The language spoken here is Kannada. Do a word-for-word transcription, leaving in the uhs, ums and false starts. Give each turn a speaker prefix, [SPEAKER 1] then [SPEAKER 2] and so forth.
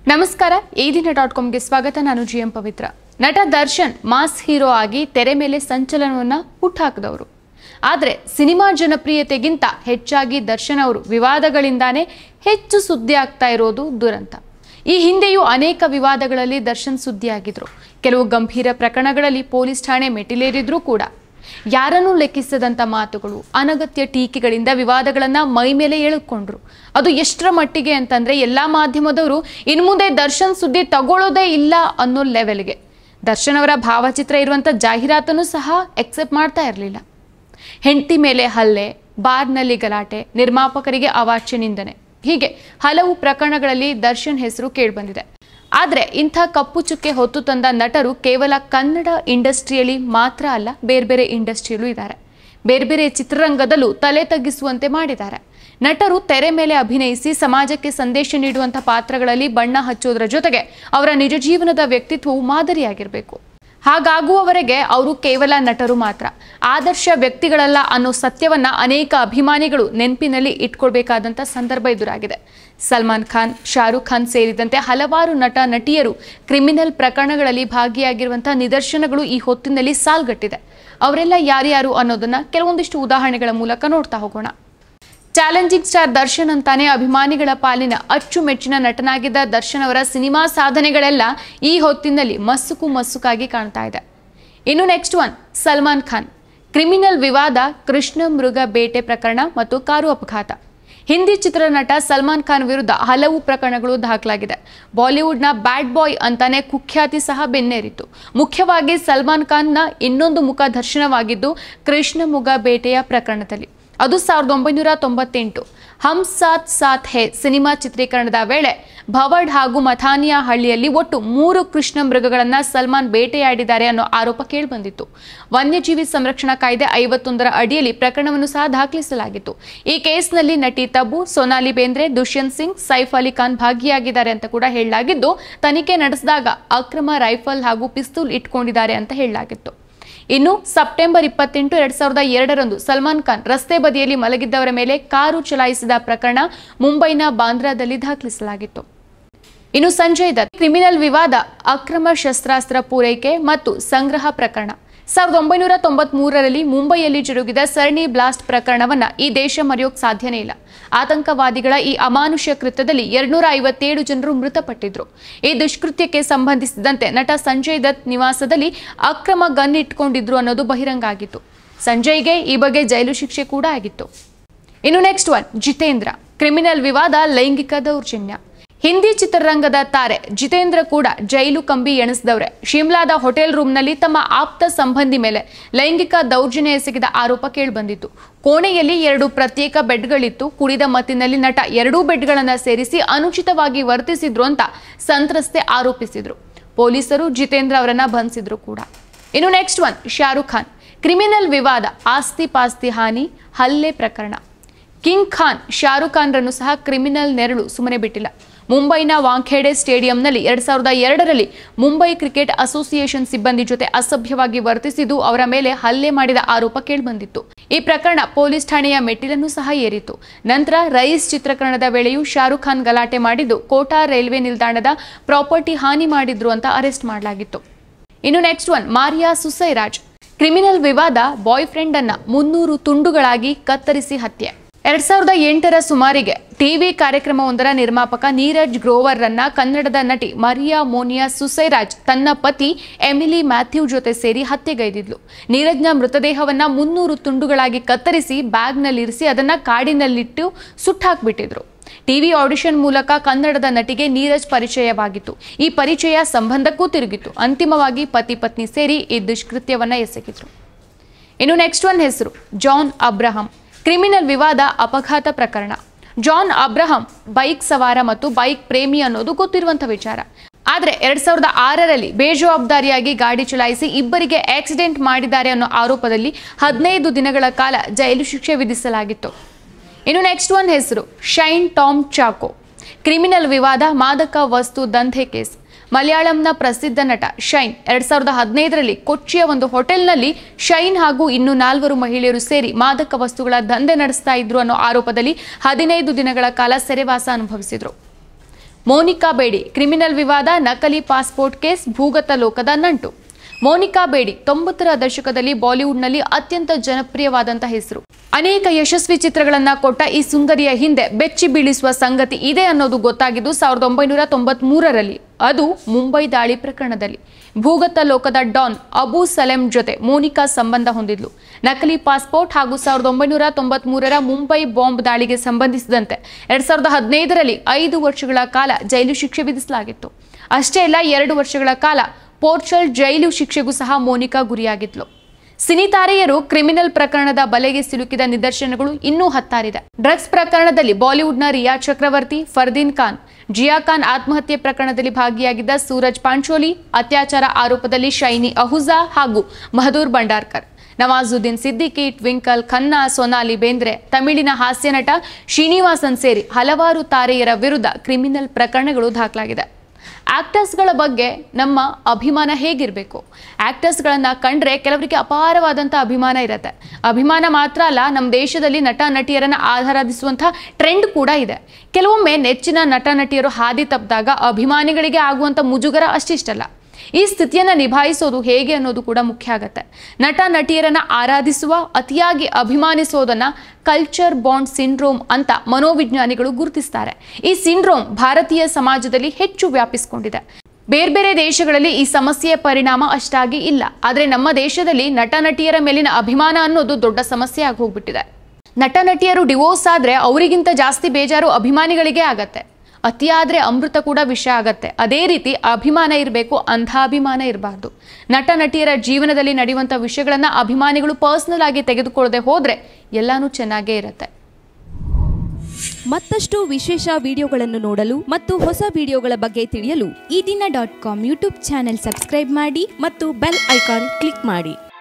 [SPEAKER 1] ನಮಸ್ಕಾರ ಈ ದಿನ ಡಾಟ್ ಕಾಮ್ಗೆ ಸ್ವಾಗತ. ನಾನು ಜಿ ಎಂ ಪವಿತ್ರ. ನಟ ದರ್ಶನ್ ಮಾಸ್ ಹೀರೋ ಆಗಿ ತೆರೆ ಮೇಲೆ ಸಂಚಲನವನ್ನ ಹುಟ್ಟಾಕಿದವರು. ಆದರೆ ಸಿನಿಮಾ ಜನಪ್ರಿಯತೆಗಿಂತ ಹೆಚ್ಚಾಗಿ ದರ್ಶನ್ ಅವರು ವಿವಾದಗಳಿಂದಾನೇ ಹೆಚ್ಚು ಸುದ್ದಿ ಆಗ್ತಾ ಇರೋದು ದುರಂತ. ಈ ಹಿಂದೆಯೂ ಅನೇಕ ವಿವಾದಗಳಲ್ಲಿ ದರ್ಶನ್ ಸುದ್ದಿಯಾಗಿದ್ರು. ಕೆಲವು ಗಂಭೀರ ಪ್ರಕರಣಗಳಲ್ಲಿ ಪೊಲೀಸ್ ಠಾಣೆ ಮೆಟ್ಟಿಲೇರಿದ್ರೂ ಕೂಡ ಯಾರನ್ನೂ ಲೆಕ್ಕಿಸದಂತ ಮಾತುಗಳು, ಅನಗತ್ಯ ಟೀಕೆಗಳಿಂದ ವಿವಾದಗಳನ್ನ ಮೈ ಮೇಲೆ ಎಳೆದುಕೊಂಡ್ರು. ಅದು ಎಷ್ಟರ ಮಟ್ಟಿಗೆ ಅಂತಂದ್ರೆ ಎಲ್ಲಾ ಮಾಧ್ಯಮದವರು ಇನ್ನು ಮುಂದೆ ದರ್ಶನ್ ಸುದ್ದಿ ತಗೊಳ್ಳೋದೇ ಇಲ್ಲ ಅನ್ನೋ ಲೆವೆಲ್ಗೆ. ದರ್ಶನ್ ಅವರ ಭಾವಚಿತ್ರ ಇರುವಂತ ಜಾಹೀರಾತನ್ನು ಸಹ ಎಕ್ಸೆಪ್ಟ್ ಮಾಡ್ತಾ ಇರಲಿಲ್ಲ. ಹೆಂಡತಿ ಮೇಲೆ ಹಲ್ಲೆ, ಬಾರ್ನಲ್ಲಿ ಗಲಾಟೆ, ನಿರ್ಮಾಪಕರಿಗೆ ಅವಾಚ್ಯ ನಿಂದನೆ, ಹೀಗೆ ಹಲವು ಪ್ರಕರಣಗಳಲ್ಲಿ ದರ್ಶನ್ ಹೆಸರು ಕೇಳಿಬಂದಿದೆ. ಆದರೆ ಇಂಥ ಕಪ್ಪು ಚುಕ್ಕೆ ಹೊತ್ತು ತಂದ ನಟರು ಕೇವಲ ಕನ್ನಡ ಇಂಡಸ್ಟ್ರಿಯಲ್ಲಿ ಮಾತ್ರ ಅಲ್ಲ, ಬೇರೆ ಬೇರೆ ಇಂಡಸ್ಟ್ರಿಯಲ್ಲೂ ಇದ್ದಾರೆ. ಬೇರೆ ಬೇರೆ ಚಿತ್ರರಂಗದಲ್ಲೂ ತಲೆ ತಗ್ಗಿಸುವಂತೆ ಮಾಡಿದ್ದಾರೆ. ನಟರು ತೆರೆ ಮೇಲೆ ಅಭಿನಯಿಸಿ ಸಮಾಜಕ್ಕೆ ಸಂದೇಶ ನೀಡುವಂಥ ಪಾತ್ರಗಳಲ್ಲಿ ಬಣ್ಣ ಹಚ್ಚೋದ್ರ ಜೊತೆಗೆ ಅವರ ನಿಜ ಜೀವನದ ವ್ಯಕ್ತಿತ್ವವು ಮಾದರಿಯಾಗಿರಬೇಕು. ಹಾಗಾಗುವವರೆಗೆ ಅವರು ಕೇವಲ ನಟರು ಮಾತ್ರ, ಆದರ್ಶ ವ್ಯಕ್ತಿಗಳಲ್ಲ ಅನ್ನೋ ಸತ್ಯವನ್ನ ಅನೇಕ ಅಭಿಮಾನಿಗಳು ನೆನಪಿನಲ್ಲಿ ಇಟ್ಕೊಳ್ಬೇಕಾದಂಥ ಸಂದರ್ಭ ಎದುರಾಗಿದೆ. ಸಲ್ಮಾನ್ ಖಾನ್, ಶಾರುಖ್ ಖಾನ್ ಸೇರಿದಂತೆ ಹಲವಾರು ನಟ ನಟಿಯರು ಕ್ರಿಮಿನಲ್ ಪ್ರಕರಣಗಳಲ್ಲಿ ಭಾಗಿಯಾಗಿರುವಂತಹ ನಿದರ್ಶನಗಳು ಈ ಹೊತ್ತಿನಲ್ಲಿ ಸಾಲ್ಗಟ್ಟಿದೆ. ಅವರೆಲ್ಲ ಯಾರ್ಯಾರು ಅನ್ನೋದನ್ನ ಕೆಲವೊಂದಿಷ್ಟು ಉದಾಹರಣೆಗಳ ಮೂಲಕ ನೋಡ್ತಾ ಹೋಗೋಣ. ಚಾಲೆಂಜಿಂಗ್ ಸ್ಟಾರ್ ದರ್ಶನ್ ಅಂತಾನೆ ಅಭಿಮಾನಿಗಳ ಪಾಲಿನ ಅಚ್ಚುಮೆಚ್ಚಿನ ನಟನಾಗಿದ್ದ ದರ್ಶನ್ ಅವರ ಸಿನಿಮಾ ಸಾಧನೆಗಳೆಲ್ಲ ಈ ಹೊತ್ತಿನಲ್ಲಿ ಮಸುಕು ಮಸುಕಾಗಿ ಕಾಣ್ತಾ ಇದೆ. ಇನ್ನು next one Salman Khan. Criminal ವಿವಾದ, ಕೃಷ್ಣ ಮೃಗ ಬೇಟೆ ಪ್ರಕರಣ ಮತ್ತು ಕಾರು ಅಪಘಾತ. ಹಿಂದಿ ಚಿತ್ರನಟ ಸಲ್ಮಾನ್ ಖಾನ್ ವಿರುದ್ಧ ಹಲವು ಪ್ರಕರಣಗಳು ದಾಖಲಾಗಿದೆ. ಬಾಲಿವುಡ್ನ ಬ್ಯಾಡ್ ಬಾಯ್ ಅಂತಾನೆ ಕುಖ್ಯಾತಿ ಸಹ ಬೆನ್ನೇರಿತು. ಮುಖ್ಯವಾಗಿ ಸಲ್ಮಾನ್ ಖಾನ್ನ ಇನ್ನೊಂದು ಮುಖ ದರ್ಶನವಾಗಿದ್ದು ಕೃಷ್ಣ ಮೃಗ ಬೇಟೆಯ ಪ್ರಕರಣದಲ್ಲಿ. ಅದು ಸಾವಿರದ ಒಂಬೈನೂರ ತೊಂಬತ್ತೆಂಟು ಹಮ್ ಸಾತ್ ಸಾತ್ ಹೇ ಸಿನಿಮಾ ಚಿತ್ರೀಕರಣದ ವೇಳೆ ಭವಡ್ ಹಾಗೂ ಮಥಾನಿಯಾ ಹಳ್ಳಿಯಲ್ಲಿ ಒಟ್ಟು ಮೂರು ಕೃಷ್ಣ ಮೃಗಗಳನ್ನ ಸಲ್ಮಾನ್ ಬೇಟೆಯಾಡಿದ್ದಾರೆ ಅನ್ನೋ ಆರೋಪ ಕೇಳಿಬಂದಿತ್ತು. ವನ್ಯಜೀವಿ ಸಂರಕ್ಷಣಾ ಕಾಯ್ದೆ ಐವತ್ತೊಂದರ ಅಡಿಯಲ್ಲಿ ಪ್ರಕರಣವನ್ನು ಸಹ ದಾಖಲಿಸಲಾಗಿತ್ತು. ಈ ಕೇಸ್ನಲ್ಲಿ ನಟಿ ತಬು, ಸೋನಾಲಿ ಬೇಂದ್ರೆ, ದುಷ್ಯಂತ್ ಸಿಂಗ್, ಸೈಫ್ ಅಲಿ ಖಾನ್ ಭಾಗಿಯಾಗಿದ್ದಾರೆ ಅಂತ ಕೂಡ ಹೇಳಲಾಗಿದ್ದು, ತನಿಖೆ ನಡೆಸಿದಾಗ ಅಕ್ರಮ ರೈಫಲ್ ಹಾಗೂ ಪಿಸ್ತೂಲ್ ಇಟ್ಕೊಂಡಿದ್ದಾರೆ ಅಂತ ಹೇಳಲಾಗಿತ್ತು. ಇನ್ನು ಸೆಪ್ಟೆಂಬರ್ ಇಪ್ಪತ್ತೆಂಟು ಎರಡ್ ಸಾವಿರದ ಎರಡರಂದು ಸಲ್ಮಾನ್ ಖಾನ್ ರಸ್ತೆ ಬದಿಯಲ್ಲಿ ಮಲಗಿದ್ದವರ ಮೇಲೆ ಕಾರು ಚಲಾಯಿಸಿದ ಪ್ರಕರಣ ಮುಂಬೈನ ಬಾಂದ್ರಾದಲ್ಲಿ ದಾಖಲಿಸಲಾಗಿತ್ತು. ಇನ್ನು ಸಂಜಯ್ ದತ್ ಕ್ರಿಮಿನಲ್ ವಿವಾದ, ಅಕ್ರಮ ಶಸ್ತ್ರಾಸ್ತ್ರ ಪೂರೈಕೆ ಮತ್ತು ಸಂಗ್ರಹ ಪ್ರಕರಣ. ಸಾವಿರದ ಒಂಬೈನೂರ ತೊಂಬತ್ ಮೂರರಲ್ಲಿ ಮುಂಬೈಯಲ್ಲಿ ಜರುಗಿದ ಸರಣಿ ಬ್ಲಾಸ್ಟ್ ಪ್ರಕರಣವನ್ನ ಈ ದೇಶ ಮರೆಯೋಕ್ ಸಾಧ್ಯನೇ ಇಲ್ಲ. ಆತಂಕವಾದಿಗಳ ಈ ಅಮಾನುಷ್ಯ ಕೃತ್ಯದಲ್ಲಿ ಎರಡ್ನೂರ ಐವತ್ತೇಳು ಜನರು ಮೃತಪಟ್ಟಿದ್ರು. ಈ ದುಷ್ಕೃತ್ಯಕ್ಕೆ ಸಂಬಂಧಿಸಿದಂತೆ ನಟ ಸಂಜಯ್ ದತ್ ನಿವಾಸದಲ್ಲಿ ಅಕ್ರಮ ಗನ್ ಇಟ್ಕೊಂಡಿದ್ರು ಅನ್ನೋದು ಬಹಿರಂಗ ಆಗಿತ್ತು. ಸಂಜಯ್ಗೆ ಈ ಬಗ್ಗೆ ಜೈಲು ಶಿಕ್ಷೆ ಕೂಡ ಆಗಿತ್ತು. ಇನ್ನು ನೆಕ್ಸ್ಟ್ ಒನ್ ಜಿತೇಂದ್ರ. ಕ್ರಿಮಿನಲ್ ವಿವಾದ, ಲೈಂಗಿಕ ದೌರ್ಜನ್ಯ. ಹಿಂದಿ ಚಿತ್ರರಂಗದ ತಾರೆ ಜಿತೇಂದ್ರ ಕೂಡ ಜೈಲು ಕಂಬಿ ಎಣಿಸಿದವ್ರೆ. ಶಿಮ್ಲಾದ ಹೋಟೆಲ್ ರೂಮ್ನಲ್ಲಿ ತಮ್ಮ ಆಪ್ತ ಸಂಬಂಧಿ ಮೇಲೆ ಲೈಂಗಿಕ ದೌರ್ಜನ್ಯ ಎಸಗಿದ ಆರೋಪ ಕೇಳಿಬಂದಿತ್ತು. ಕೋಣೆಯಲ್ಲಿ ಎರಡು ಪ್ರತ್ಯೇಕ ಬೆಡ್ಗಳಿತ್ತು. ಕುಡಿದ ಮತ್ತಿನಲ್ಲಿ ನಟ ಎರಡೂ ಬೆಡ್ಗಳನ್ನು ಸೇರಿಸಿ ಅನುಚಿತವಾಗಿ ವರ್ತಿಸಿದ್ರು ಅಂತ ಸಂತ್ರಸ್ತೆ ಆರೋಪಿಸಿದ್ರು. ಪೊಲೀಸರು ಜಿತೇಂದ್ರ ಅವರನ್ನ ಬಂಧಿಸಿದ್ರು ಕೂಡ. ಇನ್ನು next one Shahrukh Khan. Criminal ವಿವಾದ, ಆಸ್ತಿ ಪಾಸ್ತಿ ಹಾನಿ, ಹಲ್ಲೆ ಪ್ರಕರಣ. ಕಿಂಗ್ ಖಾನ್ ಶಾರುಖ್ ಖಾನ್ ರನ್ನು ಸಹ ಕ್ರಿಮಿನಲ್ ನೆರಳು ಸುಮ್ಮನೆ ಬಿಟ್ಟಿಲ್ಲ. ಮುಂಬೈನ ವಾಂಖೇಡೆ ಸ್ಟೇಡಿಯಂನಲ್ಲಿ ಎರಡ್ ಸಾವಿರದ ಎರಡರಲ್ಲಿ ಮುಂಬೈ ಕ್ರಿಕೆಟ್ ಅಸೋಸಿಯೇಷನ್ ಸಿಬ್ಬಂದಿ ಜೊತೆ ಅಸಭ್ಯವಾಗಿ ವರ್ತಿಸಿದ್ದು ಅವರ ಮೇಲೆ ಹಲ್ಲೆ ಮಾಡಿದ ಆರೋಪ ಕೇಳಿಬಂದಿತ್ತು. ಈ ಪ್ರಕರಣ ಪೊಲೀಸ್ ಠಾಣೆಯ ಮೆಟ್ಟಿಲನ್ನು ಸಹ ಏರಿತು. ನಂತರ ರೈಸ್ ಚಿತ್ರೀಕರಣದ ವೇಳೆಯೂ ಶಾರುಖ್ ಖಾನ್ ಗಲಾಟೆ ಮಾಡಿದ್ದು ಕೋಟಾ ರೈಲ್ವೆ ನಿಲ್ದಾಣದ ಪ್ರಾಪರ್ಟಿ ಹಾನಿ ಮಾಡಿದ್ರು ಅಂತ ಅರೆಸ್ಟ್ ಮಾಡಲಾಗಿತ್ತು. ಇನ್ನು next one Maria Susairaj. Criminal ವಿವಾದ, ಬಾಯ್ ಫ್ರೆಂಡ್ ಅನ್ನ ಮುನ್ನೂರು ತುಂಡುಗಳಾಗಿ ಕತ್ತರಿಸಿ ಹತ್ಯೆ. ಎರಡ್ ಸಾವಿರದ ಎಂಟರ ಸುಮಾರಿಗೆ ಟಿವಿ ಕಾರ್ಯಕ್ರಮವೊಂದರ ನಿರ್ಮಾಪಕ ನೀರಜ್ ಗ್ರೋವರ್ ರನ್ನ ಕನ್ನಡದ ನಟಿ ಮರಿಯಾ ಮೋನಿಯಾ ಸುಸೈರಾಜ್ ತನ್ನ ಪತಿ ಎಮಿಲಿ ಮ್ಯಾಥ್ಯೂ ಜೊತೆ ಸೇರಿ ಹತ್ಯೆಗೈದಿದ್ಲು. ನೀರಜ್ನ ಮೃತದೇಹವನ್ನ ಮುನ್ನೂರು ತುಂಡುಗಳಾಗಿ ಕತ್ತರಿಸಿ ಬ್ಯಾಗ್ನಲ್ಲಿರಿಸಿ ಅದನ್ನ ಕಾಡಿನಲ್ಲಿಟ್ಟು ಸುಟ್ಟಾಕ್ಬಿಟ್ಟಿದ್ರು. ಟಿವಿ ಆಡಿಷನ್ ಮೂಲಕ ಕನ್ನಡದ ನಟಿಗೆ ನೀರಜ್ ಪರಿಚಯವಾಗಿತ್ತು. ಈ ಪರಿಚಯ ಸಂಬಂಧಕ್ಕೂ ತಿರುಗಿತ್ತು. ಅಂತಿಮವಾಗಿ ಪತಿ ಪತ್ನಿ ಸೇರಿ ಈ ದುಷ್ಕೃತ್ಯವನ್ನ ಎಸಗಿದ್ರು. ಇನ್ನು ನೆಕ್ಸ್ಟ್ ಒನ್ ಹೆಸರು ಜಾನ್ ಅಬ್ರಹಂ. ಕ್ರಿಮಿನಲ್ ವಿವಾದ, ಅಪಘಾತ ಪ್ರಕರಣ. ಜಾನ್ ಅಬ್ರಹಂ ಬೈಕ್ ಸವಾರ ಮತ್ತು ಬೈಕ್ ಪ್ರೇಮಿ ಅನ್ನೋದು ಗೊತ್ತಿರುವಂತಹ ವಿಚಾರ. ಆದರೆ ಎರಡ್ ಸಾವಿರದ ಆರರಲ್ಲಿ ಬೇಜವಾಬ್ದಾರಿಯಾಗಿ ಗಾಡಿ ಚಲಾಯಿಸಿ ಇಬ್ಬರಿಗೆ ಆಕ್ಸಿಡೆಂಟ್ ಮಾಡಿದ್ದಾರೆ ಅನ್ನೋ ಆರೋಪದಲ್ಲಿ ಹದಿನೈದು ದಿನಗಳ ಕಾಲ ಜೈಲು ಶಿಕ್ಷೆ ವಿಧಿಸಲಾಗಿತ್ತು. ಇನ್ನು ನೆಕ್ಸ್ಟ್ ಒನ್ ಹೆಸರು ಶೈನ್ ಟಾಮ್ ಚಾಕೋ. ಕ್ರಿಮಿನಲ್ ವಿವಾದ, ಮಾದಕ ವಸ್ತು ದಂಧೆ ಕೇಸ್. ಮಲಯಾಳಂನ ಪ್ರಸಿದ್ಧ ನಟ ಶೈನ್ ಎರಡ್ ಸಾವಿರದ ಹದಿನೈದರಲ್ಲಿ ಕೊಚ್ಚಿಯ ಒಂದು ಹೋಟೆಲ್ನಲ್ಲಿ ಶೈನ್ ಹಾಗೂ ಇನ್ನು ನಾಲ್ವರು ಮಹಿಳೆಯರು ಸೇರಿ ಮಾದಕ ವಸ್ತುಗಳ ದಂಧೆ ನಡೆಸ್ತಾ ಇದ್ರು ಅನ್ನೋ ಆರೋಪದಲ್ಲಿ ಹದಿನೈದು ದಿನಗಳ ಕಾಲ ಸೆರೆವಾಸ ಅನುಭವಿಸಿದ್ರು. ಮೋನಿಕಾ ಬೇಡಿ ಕ್ರಿಮಿನಲ್ ವಿವಾದ, ನಕಲಿ ಪಾಸ್ಪೋರ್ಟ್ ಕೇಸ್, ಭೂಗತ ಲೋಕದ ನಂಟು. ಮೋನಿಕಾ ಬೇಡಿ ತೊಂಬತ್ತರ ದಶಕದಲ್ಲಿ ಬಾಲಿವುಡ್ನಲ್ಲಿ ಅತ್ಯಂತ ಜನಪ್ರಿಯವಾದಂತಹ ಹೆಸರು. ಅನೇಕ ಯಶಸ್ವಿ ಚಿತ್ರಗಳನ್ನ ಕೊಟ್ಟ ಈ ಸುಂದರಿಯ ಹಿಂದೆ ಬೆಚ್ಚಿ ಬೀಳಿಸುವ ಸಂಗತಿ ಇದೆ ಅನ್ನೋದು ಗೊತ್ತಾಗಿದ್ದು ಸಾವಿರದ ಒಂಬೈನೂರ ತೊಂಬತ್ ಮೂರರಲ್ಲಿ, ಅದು ಮುಂಬೈ ದಾಳಿ ಪ್ರಕರಣದಲ್ಲಿ. ಭೂಗತ ಲೋಕದ ಡಾನ್ ಅಬು ಸಲೆಂ ಜೊತೆ ಮೋನಿಕಾ ಸಂಬಂಧ ಹೊಂದಿದ್ಲು. ನಕಲಿ ಪಾಸ್ಪೋರ್ಟ್ ಹಾಗೂ ಸಾವಿರದ ಒಂಬೈನೂರ ತೊಂಬತ್ ಮೂರರ ಮುಂಬೈ ಬಾಂಬ್ ದಾಳಿಗೆ ಸಂಬಂಧಿಸಿದಂತೆ ಎರಡ್ ಸಾವಿರದ ಹದಿನೈದರಲ್ಲಿ ಐದು ವರ್ಷಗಳ ಕಾಲ ಜೈಲು ಶಿಕ್ಷೆ ವಿಧಿಸಲಾಗಿತ್ತು. ಅಷ್ಟೇ ಅಲ್ಲ, ಎರಡು ವರ್ಷಗಳ ಕಾಲ ಪೋರ್ಚಲ್ ಜೈಲು ಶಿಕ್ಷೆಗೂ ಸಹ ಮೋನಿಕಾ ಗುರಿಯಾಗಿದ್ಲು. ಸಿನಿ ತಾರೆಯರು ಕ್ರಿಮಿನಲ್ ಪ್ರಕರಣದ ಬಲೆಗೆ ಸಿಲುಕಿದ ನಿದರ್ಶನಗಳು ಇನ್ನೂ ಹತ್ತಾರಿದೆ. ಡ್ರಗ್ಸ್ ಪ್ರಕರಣದಲ್ಲಿ ಬಾಲಿವುಡ್ನ ರಿಯಾ ಚಕ್ರವರ್ತಿ, ಫರ್ದೀನ್ ಖಾನ್, ಜಿಯಾ ಖಾನ್ ಆತ್ಮಹತ್ಯೆ ಪ್ರಕರಣದಲ್ಲಿ ಭಾಗಿಯಾಗಿದ್ದ ಸೂರಜ್ ಪಾಂಚೋಲಿ, ಅತ್ಯಾಚಾರ ಆರೋಪದಲ್ಲಿ ಶೈನಿ ಅಹುಜಾ ಹಾಗೂ ಮಹದೂರ್ ಭಂಡಾರ್ಕರ್, ನವಾಜುದ್ದೀನ್ ಸಿದ್ದಿಕಿ, ಟ್ವಿಂಕಲ್ ಖನ್ನಾ, ಸೊನಾಲಿ ಬೇಂದ್ರೆ, ತಮಿಳಿನ ಹಾಸ್ಯ ನಟ ಶ್ರೀನಿವಾಸನ್ ಸೇರಿ ಹಲವಾರು ತಾರೆಯರ ವಿರುದ್ಧ ಕ್ರಿಮಿನಲ್ ಪ್ರಕರಣಗಳು ದಾಖಲಾಗಿದೆ. ಆಕ್ಟರ್ಸ್ಗಳ ಬಗ್ಗೆ ನಮ್ಮ ಅಭಿಮಾನ ಹೇಗಿರಬೇಕು? ಆಕ್ಟರ್ಸ್ಗಳನ್ನ ಕಂಡ್ರೆ ಕೆಲವರಿಗೆ ಅಪಾರವಾದಂಥ ಅಭಿಮಾನ ಇರುತ್ತೆ. ಅಭಿಮಾನ ಮಾತ್ರ ಅಲ್ಲ, ನಮ್ಮ ದೇಶದಲ್ಲಿ ನಟ ನಟಿಯರನ್ನ ಆರಾಧಿಸುವಂಥ ಟ್ರೆಂಡ್ ಕೂಡ ಇದೆ. ಕೆಲವೊಮ್ಮೆ ನೆಚ್ಚಿನ ನಟ ನಟಿಯರು ಹಾದಿ ತಪ್ಪಿದಾಗ ಅಭಿಮಾನಿಗಳಿಗೆ ಆಗುವಂಥ ಮುಜುಗರ ಅಷ್ಟಿಷ್ಟಲ್ಲ. ಈ ಸ್ಥಿತಿಯನ್ನ ನಿಭಾಯಿಸೋದು ಹೇಗೆ ಅನ್ನೋದು ಕೂಡ ಮುಖ್ಯ ಆಗತ್ತೆ. ನಟ ನಟಿಯರನ್ನ ಆರಾಧಿಸುವ, ಅತಿಯಾಗಿ ಅಭಿಮಾನಿಸೋದನ್ನ ಕಲ್ಚರ್ ಬಾಂಡ್ ಸಿಂಡ್ರೋಮ್ ಅಂತ ಮನೋವಿಜ್ಞಾನಿಗಳು ಗುರುತಿಸ್ತಾರೆ. ಈ ಸಿಂಡ್ರೋಮ್ ಭಾರತೀಯ ಸಮಾಜದಲ್ಲಿ ಹೆಚ್ಚು ವ್ಯಾಪಿಸಿಕೊಂಡಿದೆ. ಬೇರೆ ಬೇರೆ ದೇಶಗಳಲ್ಲಿ ಈ ಸಮಸ್ಯೆಯ ಪರಿಣಾಮ ಅಷ್ಟಾಗಿ ಇಲ್ಲ. ಆದರೆ ನಮ್ಮ ದೇಶದಲ್ಲಿ ನಟ ನಟಿಯರ ಮೇಲಿನ ಅಭಿಮಾನ ಅನ್ನೋದು ದೊಡ್ಡ ಸಮಸ್ಯೆ ಆಗಿ ಹೋಗ್ಬಿಟ್ಟಿದೆ. ನಟ ನಟಿಯರು ಡಿವೋರ್ಸ್ ಆದ್ರೆ ಅವರಿಗಿಂತ ಜಾಸ್ತಿ ಬೇಜಾರು ಅಭಿಮಾನಿಗಳಿಗೆ ಆಗತ್ತೆ. ಅತಿಯಾದ್ರೆ ಅಮೃತ ಕೂಡ ವಿಷ ಆಗತ್ತೆ. ಅದೇ ರೀತಿ ಅಭಿಮಾನ ಇರಬೇಕು, ಅಂಧಾಭಿಮಾನ ಇರಬಾರ್ದು. ನಟ ನಟಿಯರ ಜೀವನದಲ್ಲಿ ನಡೆಯುವಂಥ ವಿಷಯಗಳನ್ನ ಅಭಿಮಾನಿಗಳು ಪರ್ಸನಲ್ ಆಗಿ ತೆಗೆದುಕೊಳ್ಳದೆ ಹೋದ್ರೆ ಎಲ್ಲಾನು ಚೆನ್ನಾಗೇ ಇರುತ್ತೆ.
[SPEAKER 2] ಮತ್ತಷ್ಟು ವಿಶೇಷ ವಿಡಿಯೋಗಳನ್ನು ನೋಡಲು ಮತ್ತು ಹೊಸ ವಿಡಿಯೋಗಳ ಬಗ್ಗೆ ತಿಳಿಯಲು ಈ ದಿನ dot com YouTube channel subscribe ಮಾಡಿ ಮತ್ತು ಬೆಲ್ ಐಕಾನ್ ಕ್ಲಿಕ್ ಮಾಡಿ.